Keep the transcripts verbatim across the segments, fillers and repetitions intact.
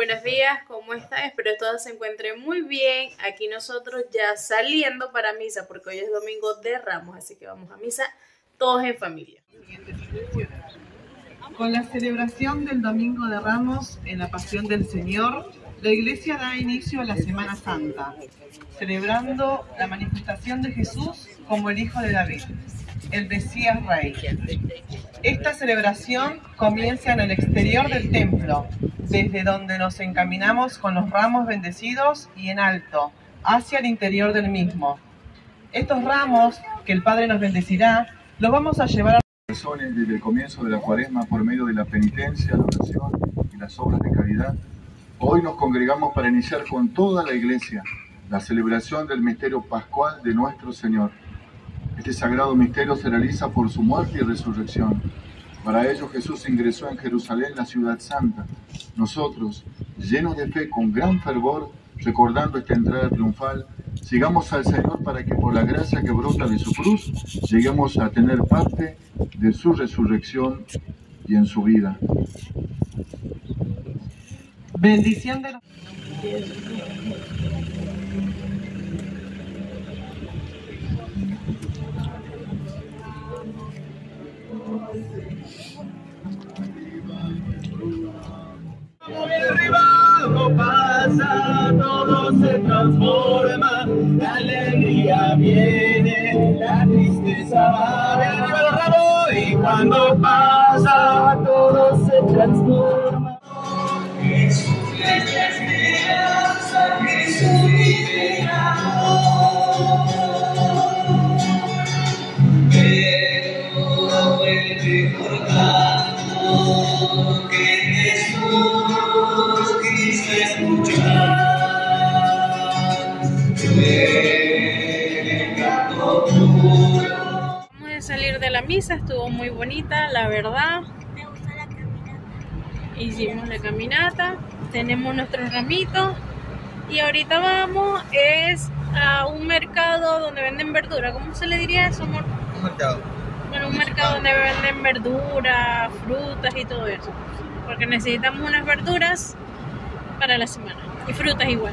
buenos días, ¿cómo están? Espero que todos se encuentren muy bien. Aquí nosotros ya saliendo para misa, porque hoy es domingo de Ramos, así que vamos a misa todos en familia. Con la celebración del Domingo de Ramos en la Pasión del Señor, la Iglesia da inicio a la Semana Santa, celebrando la manifestación de Jesús como el Hijo de David, el Mesías Rey. Esta celebración comienza en el exterior del templo, desde donde nos encaminamos con los ramos bendecidos y en alto, hacia el interior del mismo. Estos ramos que el Padre nos bendecirá, los vamos a llevar a desde el comienzo de la Cuaresma por medio de la penitencia, la oración y las obras de caridad. Hoy nos congregamos para iniciar con toda la Iglesia la celebración del misterio pascual de nuestro Señor. Este sagrado misterio se realiza por su muerte y resurrección. Para ello Jesús ingresó en Jerusalén, la ciudad santa. Nosotros, llenos de fe, con gran fervor, recordando esta entrada triunfal, sigamos al Señor para que por la gracia que brota de su cruz, lleguemos a tener parte de su resurrección y en su vida. Bendición de los... Todo pasa, todo se transforma, la alegría viene, la tristeza va, y cuando pasa, todo se transforma. Jesús es la esperanza, Jesús vive el amor, pero vuelve recordando que Jesús Vamos a salir de la misa, estuvo muy bonita, la verdad. Me gustó la caminata. Hicimos la caminata, tenemos nuestros ramitos y ahorita vamos es a un mercado donde venden verdura. ¿Cómo se le diría eso, amor? Un mercado. Bueno, un mercado donde venden verduras, frutas y todo eso. Porque necesitamos unas verduras para la semana. Y frutas igual.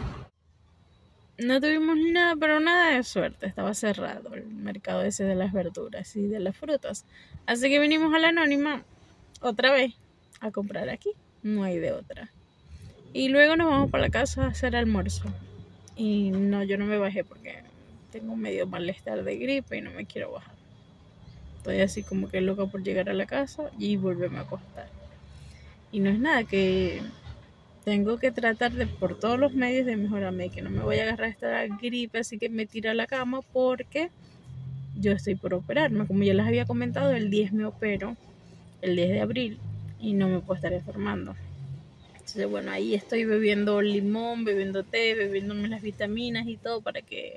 No tuvimos nada, pero nada de suerte. Estaba cerrado el mercado ese de las verduras y de las frutas. Así que vinimos a la Anónima otra vez a comprar aquí. No hay de otra. Y luego nos vamos para la casa a hacer almuerzo. Y no, yo no me bajé porque tengo medio malestar de gripe y no me quiero bajar. Estoy así como que loca por llegar a la casa y volverme a acostar. Y no es nada que... Tengo que tratar de por todos los medios de mejorarme, que no me voy a agarrar esta gripe, así que me tiro a la cama porque yo estoy por operarme. Como ya les había comentado, el diez me opero, el diez de abril, y no me puedo estar enfermando. Entonces, bueno, ahí estoy bebiendo limón, bebiendo té, bebiéndome las vitaminas y todo para que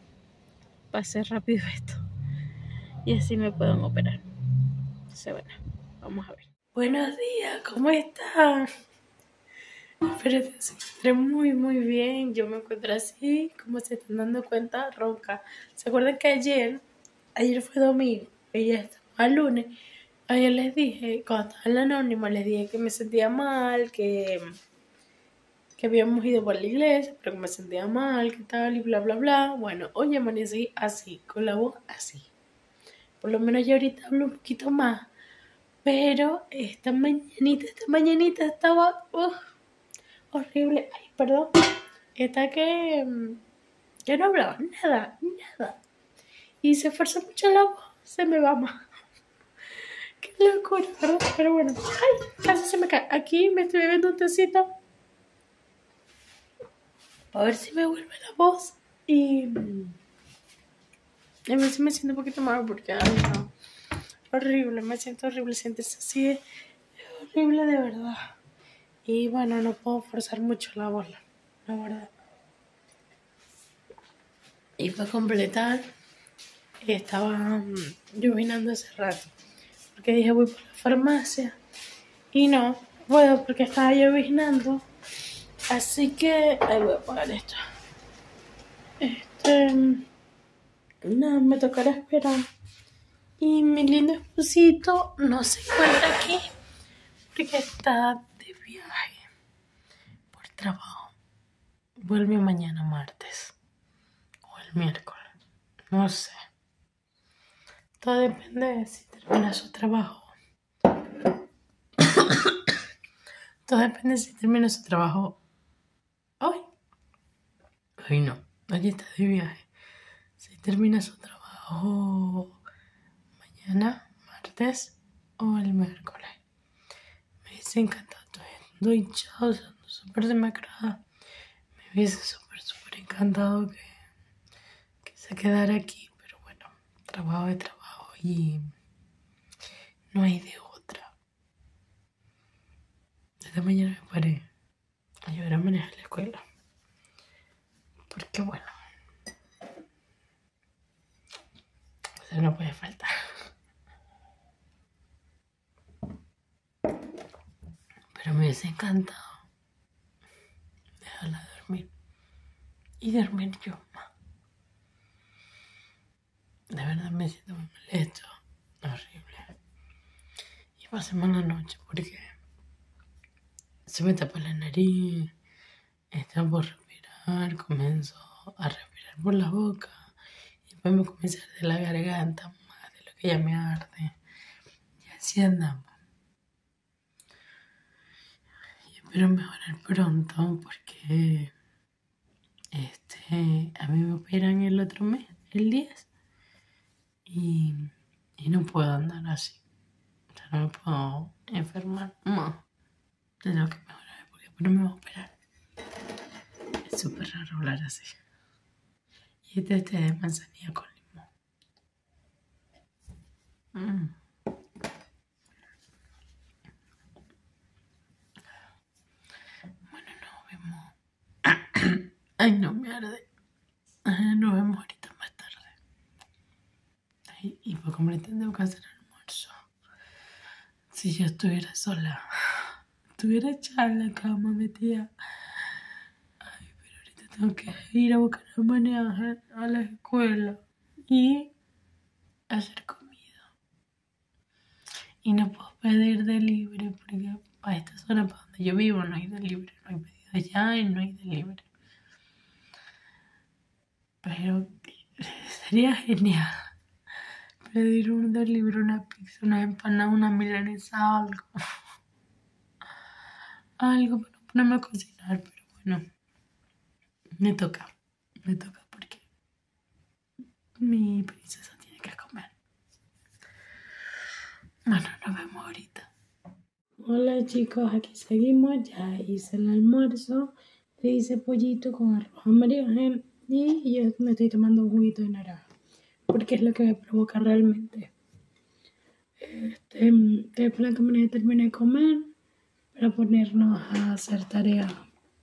pase rápido esto. Y así me puedan operar. Entonces, bueno, vamos a ver. Buenos días, ¿cómo están? Espero que se encuentren muy muy bien. Yo me encuentro así, como se están dando cuenta, ronca. ¿Se acuerdan que ayer, ayer fue domingo, y ya estaba lunes? Ayer les dije, cuando estaba en la Anónima, les dije que me sentía mal, que, que habíamos ido por la iglesia, pero que me sentía mal, que tal, y bla bla bla. Bueno, hoy amanecí así, con la voz así. Por lo menos yo ahorita hablo un poquito más. Pero esta mañanita, esta mañanita estaba... Uh, horrible, ay, perdón, está que, que no hablaba nada, nada, y se esfuerza mucho la voz, se me va más, qué locura, ¿verdad? Pero bueno, ay, casi se me cae, aquí me estoy bebiendo un tecito, a ver si me vuelve la voz, y a ver si me siento un poquito mal, porque, ay, no, horrible, me siento horrible, sientes así, es horrible de verdad. Y bueno, no puedo forzar mucho la bola, la verdad. Y para completar, estaba llovinando hace rato. Porque dije, voy por la farmacia. Y no, puedo porque estaba llovinando. Así que, ahí voy a apagar esto. Este, nada, me tocará esperar. Y mi lindo esposito no se encuentra aquí porque está de viaje por trabajo. Vuelve mañana martes. O el miércoles. No sé. Todo depende de si termina su trabajo. Todo depende de si termina su trabajo hoy. Hoy no. Hoy está de viaje. Si termina su trabajo mañana, martes o el miércoles. Me hubiese encantado. Estoy hinchado, ando súper demacrada. Me hubiese súper, súper encantado que, que se quedara aquí. Pero bueno, trabajo es trabajo y no hay de otra. Esta mañana me paré a ayudar a manejar la escuela. Porque bueno, eso no puede faltar. Pero me hubiese encantado dejarla dormir. Y dormir yo más. De verdad me siento muy molesto. Horrible. Y pasé mala noche porque se me tapó la nariz. Estaba por respirar. Comienzo a respirar por la boca. Y después me comienza a arder la garganta más de lo que ya me arde. Y así andamos. Y espero mejorar pronto porque este, a mí me operan el otro mes, el diez. Y, y no puedo andar así. O sea, no me puedo enfermar más de lo que mejorar porque después no me voy a operar. Es súper raro hablar así. Y este, este de manzanilla con limón. Mm. Bueno, nos vemos. Ay, no me arde. Nos vemos ahorita más tarde. Ay, y por como tengo que hacer almuerzo. Si yo estuviera sola, estuviera echada en la cama metida. Ay, pero ahorita tengo que ir a buscar a manejar a la escuela y hacer comida. Y no puedo pedir delivery porque para esta zona, para donde yo vivo, no hay delivery. No hay pedido allá y no hay delivery. Pero sería genial pedir un delivery, una pizza, una empanada, una milanesa, algo. Algo para ponerme a cocinar, pero bueno, me toca, me toca porque mi princesa tiene que comer. Bueno, nos vemos ahorita. Hola chicos, aquí seguimos, ya hice el almuerzo, le hice pollito con arroz amarillo y yo me estoy tomando un juguito de naranja, porque es lo que me provoca realmente. Este, estoy esperando que me termine de comer para ponernos a hacer tareas.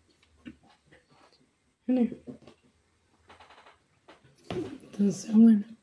Entonces, bueno,